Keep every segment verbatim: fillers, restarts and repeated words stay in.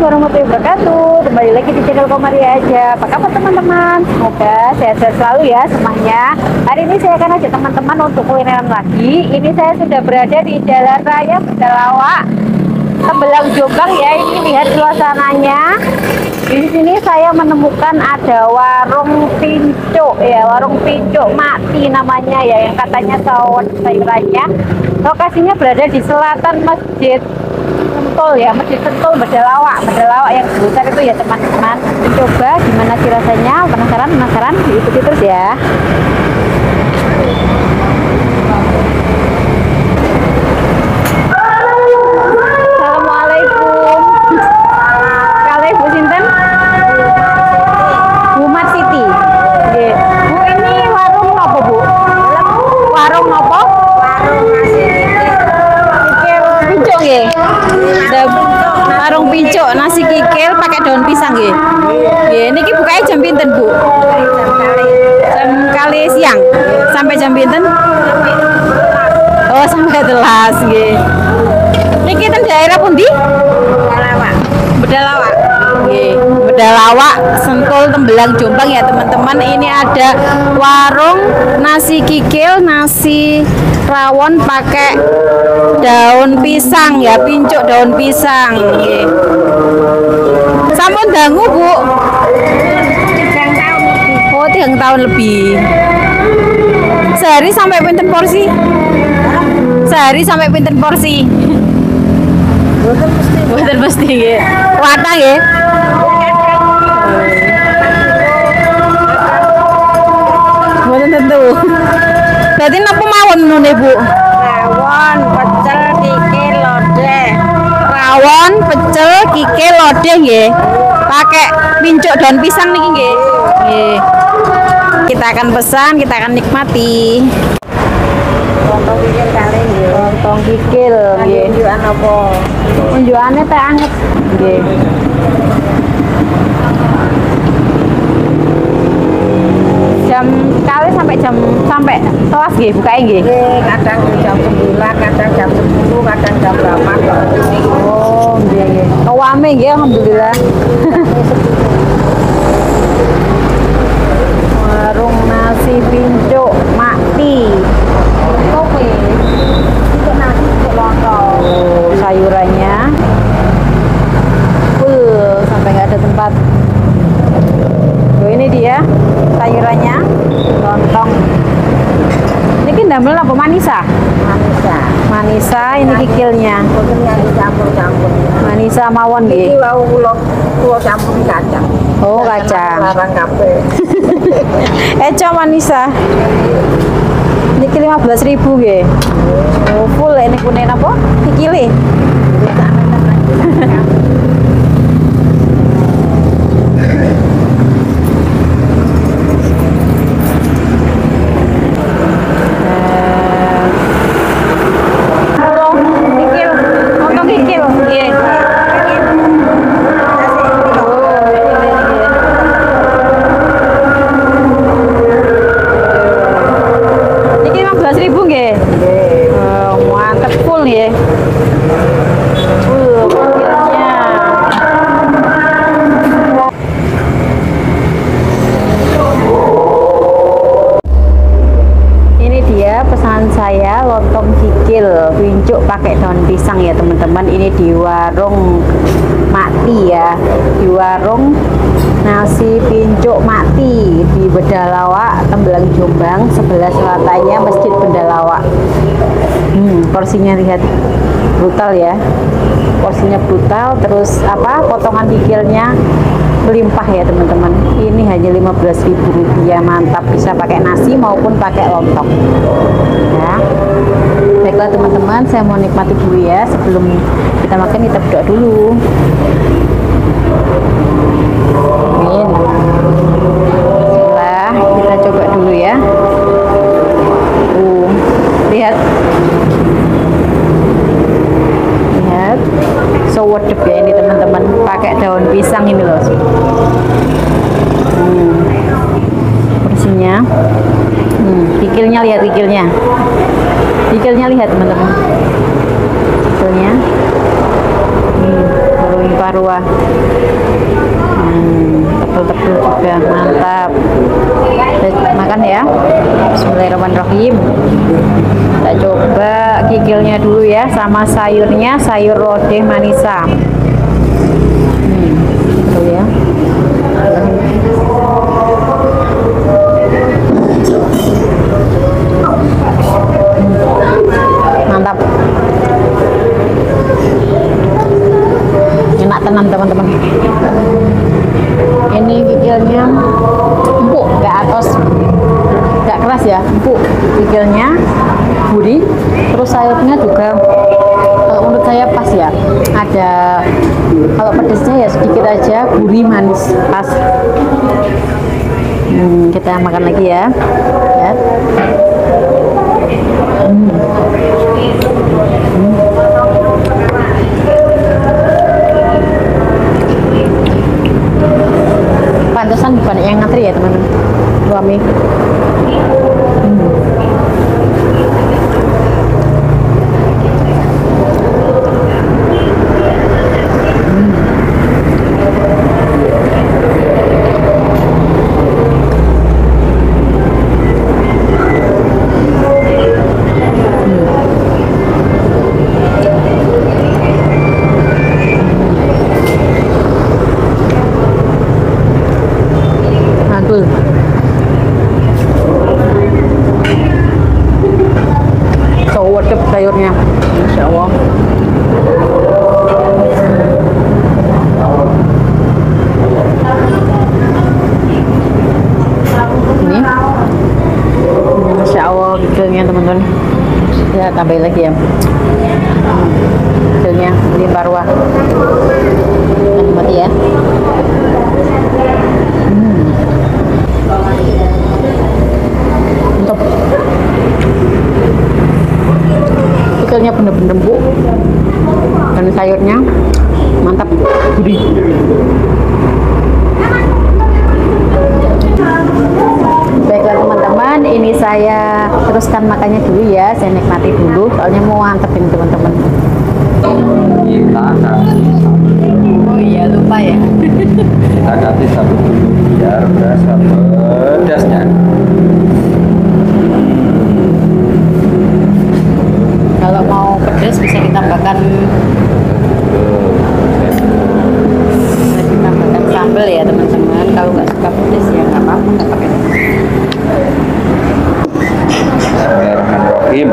warahmatullahi wabarakatuh. Kembali lagi di channel Komaria aja. Apa kabar teman-teman? Semoga sehat-sehat selalu ya semuanya. Hari ini saya akan ajak teman-teman untuk kulineran lagi. Ini saya sudah berada di Jalan Raya Bedalawa, Tembelang, Jombang ya. Ini lihat suasananya. Di sini saya menemukan ada warung pincuk ya, warung pincuk mati namanya ya, yang katanya sawon sayurannya. Lokasinya berada di selatan Masjid Sentul ya, Masjid Sentul Bedalawa, Bedalawa yang sebesar itu ya teman-teman. Coba gimana sih rasanya? Penasaran? Penasaran? Diikuti terus ya. Assalamualaikum. Kalih Bu Sinten? Bu Mat Siti. Nggih. Bu, ini warung apa, Bu? Warung apa? Warung nasi Kikil pincuk nggih. Ada warung pincuk nasi kikil pakai daun pisang nggih. Nggih, niki bukanya jam pinten, Bu? Jam kali siang. Sampai jam pinten? Oh, sampai telas nggih. Niki ten daerah pundi? Bedalawa. Bedalawa. Nggih, Bedalawa, Sentul, Tembelang, Jombang ya teman-teman. Ini ada warung nasi kikil, nasi rawon pakai daun pisang ya, pincuk daun pisang. Nggih. Sampun dangu, Bu? Tiga tahun lebih. Oh, tiga tahun lebih. Sehari sampai pinten porsi? Sehari sampai pinten porsi? Boten mesti. Boten mesti nggih. Kuatah nggih. Boten tentu. Berarti napa mawon menune, Bu? Rawon, pecel, kikil, lodeh. Rawon, pecel, kikil, lodeh nggih. Pakai pincuk daun pisang niki nggih. Nggih. Kita akan pesan, kita akan nikmati. Lontong kikil kali nggih. Lontong kikil nggih. Unjukan apa? Unjukannya teh anget nggih. Jam kali sampai jam sampai telas nggih bukanya nggih. Nggih, kadang jam sembilan, kadang jam sepuluh, kadang jam delapan. Oh, nggih nggih. Kewame nggih alhamdulillah. Warung nasi pincuk mati. Kopi. Untuk nasi, untuk lontong. Oh, sayurannya. Uh, sampai nggak ada tempat. Oh, ini dia sayurannya, lontong. Ini kan damel apa manisa? Manisa. Manisa, ini kikilnya. Boten yang dicampur-campur. Manisa mawon Iki nggih. wau kula kula campur kacang. Oh, Jangan kacang. larang kabeh. Eco manisa. Niki lima belas ribu nggih. Oh, full ini kuning apa? Kikile. Pesanan saya lontong kikil pincuk pakai daun pisang ya teman-teman. Ini di warung mati ya, di warung nasi pincuk mati di Bedalawa, Tembelang, Jombang. Sebelah selatannya Masjid Bedalawa. Hmm, porsinya lihat brutal ya, porsinya brutal. Terus apa, potongan kikilnya melimpah ya teman-teman. Ini hanya lima belas ribu rupiah, mantap, bisa pakai nasi maupun pakai lontong ya. Baiklah teman-teman, saya mau nikmati dulu ya. Sebelum kita makan, kita berdoa dulu. Amin. Bismillah, kita coba dulu ya. Uh, lihat lihat so wedep ya ini teman-teman, pakai daun pisang ini loh. Hmm. Porsinya, hmm. Kikilnya lihat, kikilnya kikilnya lihat teman-teman, kikilnya hmm. berlimpah limpa-ruah. Hmm, tebel-tebel juga, mantap. Kita makan ya. Bismillahirrahmanirrahim. Kita coba kikilnya dulu ya, sama sayurnya, sayur lodeh manisa. Hmm, tuh ya. Mantap, enak tenan teman-teman. Ini kikilnya empuk, gak atos, gak keras ya, empuk kikilnya, gurih. Terus sayurnya juga kalau menurut saya pas ya, ada kalau pedesnya ya sedikit aja, gurih manis pas. Hmm, kita makan lagi ya, ya. Hmm. Hmm. Pantesan banyak yang ngantri ya teman-teman, suami. Hmm. Mantul. Sewedep sayurnya, Masya Allah. Ini Masya Allah kikilnya teman-teman. Ya tambahin lagi ya, kikilnya limpa-ruah. Nikmati ya. Hmm. Mantap. Kikilnya bener-bener empuk dan sayurnya mantap, gurih. Baiklah teman-teman, ini saya teruskan makannya dulu ya, saya nikmati dulu soalnya mau antepin teman-teman. Kita kasih sambal. Oh iya, lupa ya. Kita kasih sambal dulu biar berasa pedasnya. Kalau mau pedas bisa ditambahkan bisa ditambahkan sambal ya teman-teman. Kalau nggak suka pedas ya nggak apa-apa, nggak pakai. Bismillahirrahmanirrahim.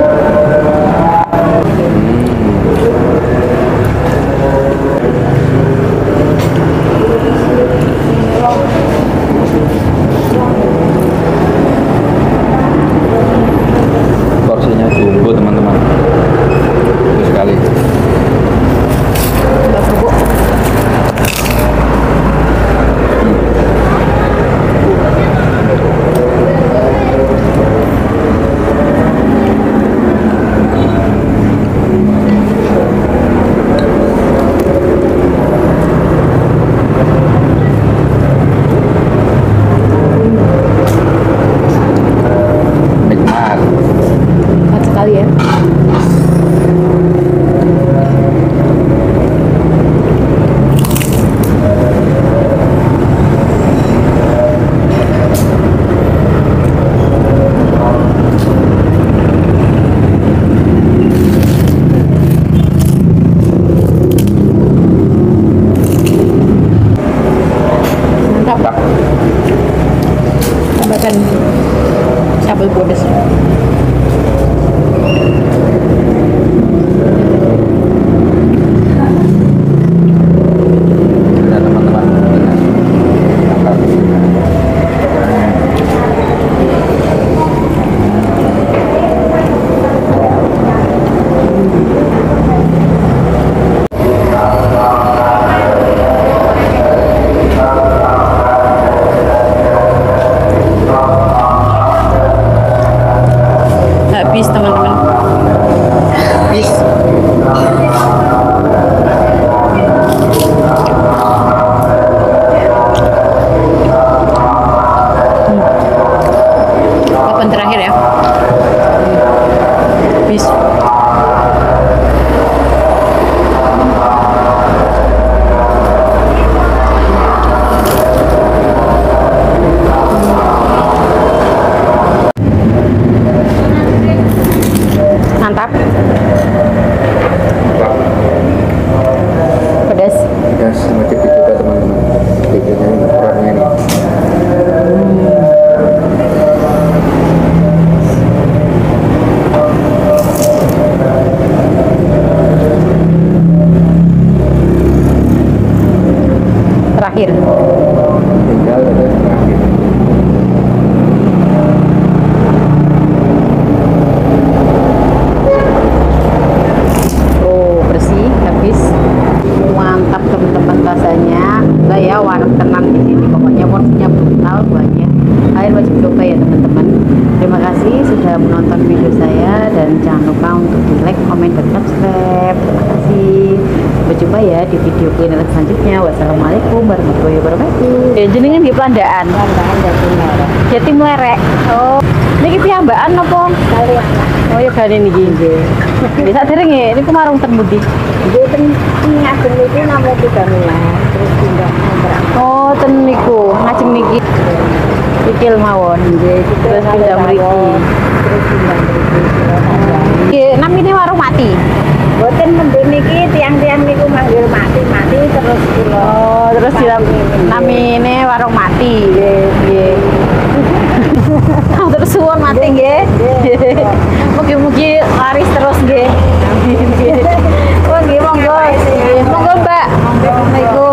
Porsinya jumbo teman-teman, bagus sekali. Nggak bubuk. terakhir. tinggal terus terakhir. Oh, bersih habis. Mantap teman-teman rasanya. Enggak ya, warung tenang di sini. Pokoknya porsinya brutal banyak. Kalian wajib coba ya teman-teman. Terima kasih sudah menonton video saya dan jangan lupa untuk di like, komen, dan subscribe. Terima kasih. Sampai jumpa ya di video kuliner selanjutnya. Wassalamualaikum warahmatullahi wabarakatuh. Ya jenengan di Pelandaan. Pelandaan Jati Merek. Jati Melerek. Oh, niki piyambakan napa? Kali anak. Oh ya gane niki nggih. Bisa dereng nggih, niku marung ten pundi? Dia kan ngajeng itu namanya tiga miliar. Terus pindah ngontrak. Oh, ten niku, ngajeng niki. Pikil mawon nggih, terus pindah mriki. Terus pindah mriki. Nggih, namine warung mati. Boten mendem niki tiang-tiang niku manggil mati-mati terus kula. Oh, terus di namine warung mati. Nggih, nggih. Terus suwun mati nggih. Mugi-mugi laris terus nggih. Amin nggih. Oh nggih, monggo. Monggo, Mbak. Assalamualaikum.